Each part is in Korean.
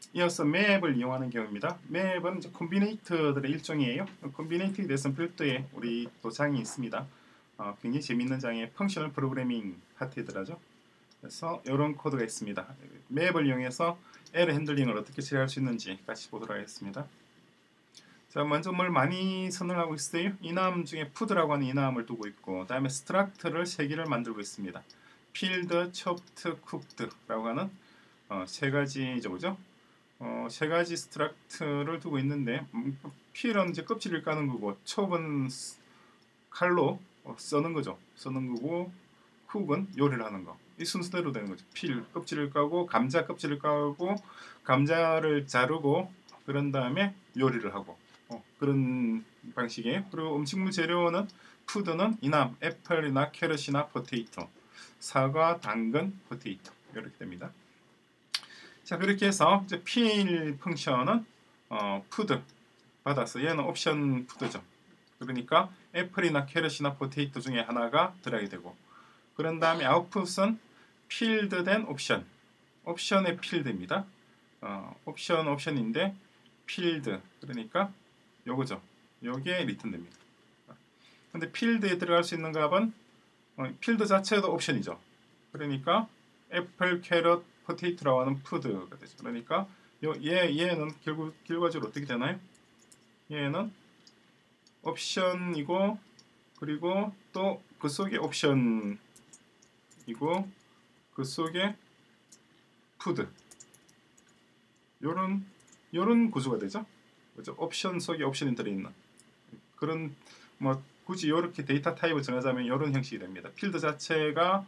이어서 맵을 이용하는 경우입니다. 맵은 이제 콤비네이터들의 일종이에요. 콤비네이터에 대해서는 별도의 우리 또 장이 있습니다. 굉장히 재밌는 장에 펑셔널 프로그래밍 파트이더라죠. 그래서 이런 코드가 있습니다. 맵을 이용해서 에러 핸들링을 어떻게 처리할 수 있는지 같이 보도록 하겠습니다. 자, 먼저 뭘 많이 선언하고 있어요. 이남 중에 푸드라고 하는 이남을 두고 있고, 다음에 스트럭트를 3개를 만들고 있습니다. 필드, 첩트, 쿡드라고 하는 세 가지죠, 그죠? 세 가지 스트럭트를 두고 있는데, 필은 이제 껍질을 까는 거고, 첩은 칼로 써는 거죠. 써는 거고, 쿡은 요리를 하는 거. 이 순서대로 되는 거죠. 필 껍질을 까고, 감자 껍질을 까고, 감자를 자르고, 그런 다음에 요리를 하고, 그런 방식이에요. 그리고 음식물 재료는 푸드는 이남, 애플이나 캐럿이나 포테이토, 사과, 당근, 포테이토 이렇게 됩니다. 자, 그렇게 해서 이제 필 펑션은 푸드 받아서 얘는 옵션 푸드죠. 그러니까 애플이나 캐럿이나 포테이토 중에 하나가 들어가게 되고, 그런 다음에 아웃풋은 필드된 옵션, 옵션의 필드입니다. 옵션인데 필드, 그러니까 요거죠. 요게 리턴됩니다. 근데 필드에 들어갈 수 있는 값은 필드 자체도 옵션이죠. 그러니까 애플, 캐럿, 포테이토라고 하는 푸드가 되죠. 그러니까 얘는 결과적으로 어떻게 되나요? 얘는 옵션이고, 그리고 또 그 속에 옵션이고, 그 속에 푸드, 요런 구조가 되죠. 그죠? 옵션 속에 옵션이 들어있는 그런, 뭐 굳이 이렇게 데이터 타입을 정하자면 이런 형식이 됩니다. 필드 자체가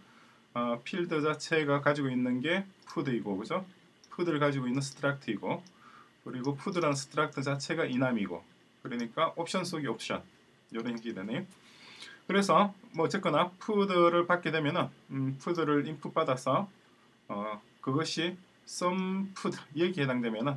가지고 있는 게 푸드이고, 그죠? 푸드를 가지고 있는 스트럭트이고, 그리고 푸드라는 스트럭트 자체가 이남이고, 그러니까 옵션 속의 옵션, 이런 형식이 되네요. 그래서 뭐 어쨌거나 푸드를 받게 되면은 푸드를 인풋 받아서 그것이 some food 여기에 해당되면은,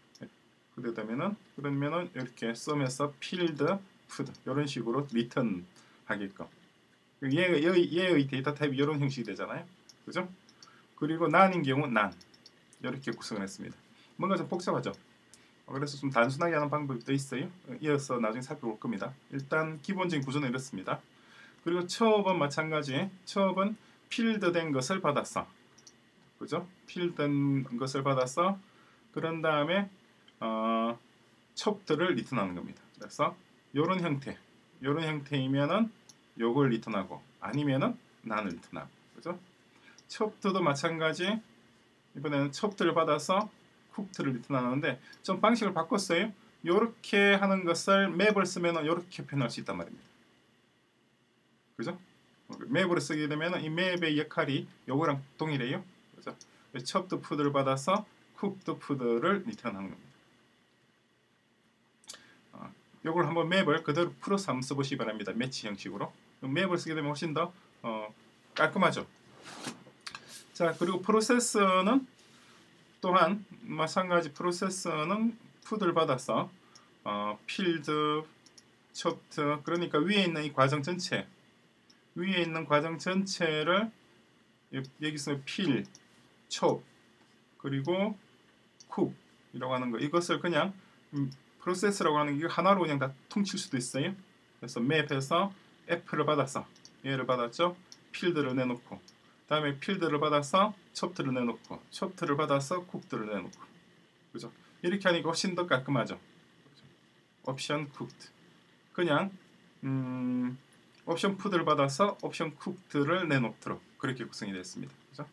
그러면은 이렇게 some에서 필드 푸드 이런 식으로 리턴 하게끔, 얘의 데이터 타입이 이런 형식이 되잖아요. 그죠? 그리고 난인 경우 난 이렇게 구성을 했습니다. 뭔가 좀 복잡하죠. 그래서 좀 단순하게 하는 방법이 또 있어요. 이어서 나중에 살펴볼 겁니다. 일단 기본적인 구조는 이렇습니다. 그리고 첩은 마찬가지. 첩은 필드된 것을 받았어. 그죠? 필드된 것을 받았어. 그런 다음에 첩들을 리턴하는 겁니다. 그래서 이런 형태이면은 요걸 리턴하고, 아니면은 난을 리턴하고, 그죠? 첩트도 마찬가지. 이번에는 첩트를 받아서 쿡트를 리턴하는데 좀 방식을 바꿨어요. 요렇게 하는 것을 맵을 쓰면은 요렇게 표현할 수 있단 말입니다. 그죠? 맵으로 쓰게 되면은 이 맵의 역할이 요거랑 동일해요. 그죠? 첩트 푸드를 받아서 쿡드 푸드를 리턴하는 겁니다. 요걸 한번 맵을 그대로 풀어서 한번 써보시기 바랍니다. 매치 형식으로. 맵을 쓰게 되면 훨씬 더 깔끔하죠. 자, 그리고 프로세서는 또한 마찬가지. 프로세서는 푸드를 받아서 필드, 첩트, 그러니까 위에 있는 이 과정 전체를 여기서 필, 첩, 그리고 쿡이라고 하는 거, 이것을 그냥 프로세스라고 하는 게 하나로 그냥 다 퉁칠 수도 있어요. 그래서 맵에서 애플을 받아서 얘를 받았죠. 필드를 내놓고, 다음에 필드를 받아서 첩트를 내놓고, 첩트를 받아서 쿡드를 내놓고, 그죠? 이렇게 하니까 훨씬 더 깔끔하죠. 그죠? 옵션 쿡드, 그냥 옵션 푸드를 받아서 옵션 쿡드를 내놓도록 그렇게 구성이 되어 있습니다. 그죠?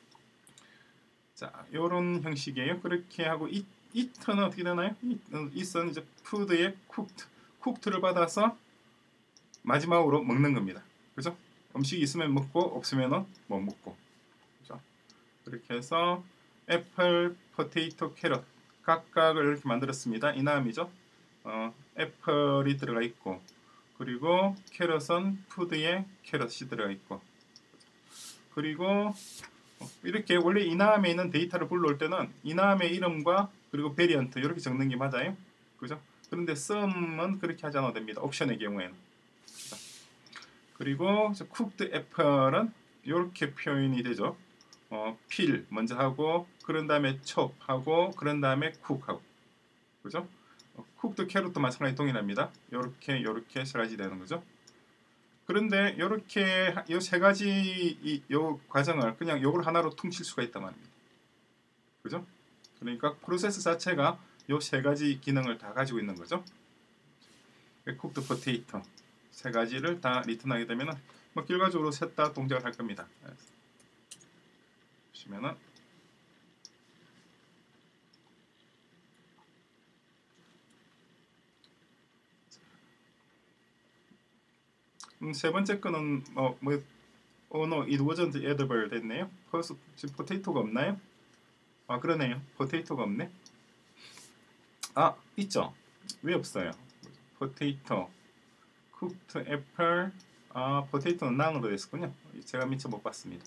자, 요런 형식이에요. 그렇게 하고 이트는 어떻게 되나요? 이트는 이제 푸드의 쿡트를 받아서 마지막으로 먹는 겁니다. 그죠? 음식이 있으면 먹고 없으면은 못 먹고. 그죠? 그렇게 해서 애플, 포테이토, 캐럿 각각을 이렇게 만들었습니다. 이 다음이죠. 애플이 들어가 있고, 그리고 캐럿은 푸드에 캐럿이 들어가 있고, 그리고 이렇게 원래 이남에 있는 데이터를 불러올 때는 이남의 이름과 그리고 베리언트 이렇게 적는 게 맞아요. 그죠? 그런데 sum은 그렇게 하지 않아도 됩니다. 옵션의 경우에는. 그리고 cooked apple은 이렇게 표현이 되죠. 필 먼저 하고, 그런 다음에 chop하고 그런 다음에 cook하고 그죠? cooked carrot도 마찬가지 동일합니다. 요렇게 세 가지 되는 거죠. 그런데 요렇게 요 세 가지 요 과정을 그냥 요걸 하나로 퉁칠 수가 있단 말입니다. 그죠? 그러니까 프로세스 자체가 요 세 가지 기능을 다 가지고 있는 거죠. cooked potato 세 가지를 다 리턴하게 되면은 뭐 결과적으로 셋 다 동작을 할 겁니다. 보시면은 세 번째 거는 no, it wasn't edible 됐네요. 지금 포테이토가 없나요? 아 그러네요. 포테이토가 없네. 아 있죠. 왜 없어요? 포테이토, cooked apple. 아 포테이토는 noun으로 됐었군요. 제가 미처 못 봤습니다.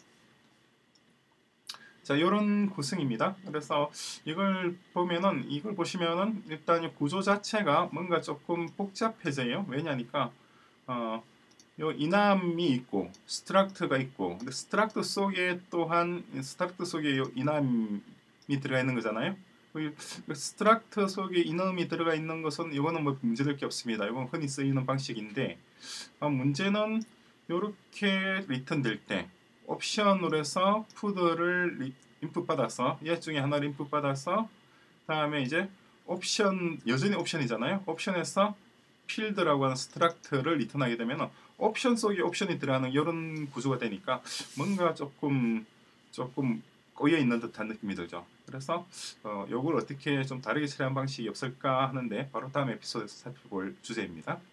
자, 이런 구성입니다. 그래서 이걸 보시면은 일단 이 구조 자체가 뭔가 조금 복잡해져요. 왜냐니까 요 이남이 있고 스트럭트가 있고, 근데 스트럭트 속에 또한 스트럭트 속에 요 이남이 들어가 있는 거잖아요. 그 스트럭트 속에 이남이 들어가 있는 것은 이거는 뭐 문제될 게 없습니다. 이건 흔히 쓰이는 방식인데 문제는 이렇게 리턴 될 때 옵션으로 해서 푸드를 인풋 받아서 얘 중에 하나를 인풋 받아서 다음에 이제 옵션 여전히 옵션이잖아요. 옵션에서 필드라고 하는 스트럭트를 리턴하게 되면 옵션 속에 옵션이 들어가는 이런 구조가 되니까 뭔가 조금 꼬여 있는 듯한 느낌이 들죠. 그래서 이걸 어떻게 좀 다르게 처리한 방식이 없을까 하는데 바로 다음 에피소드에서 살펴볼 주제입니다.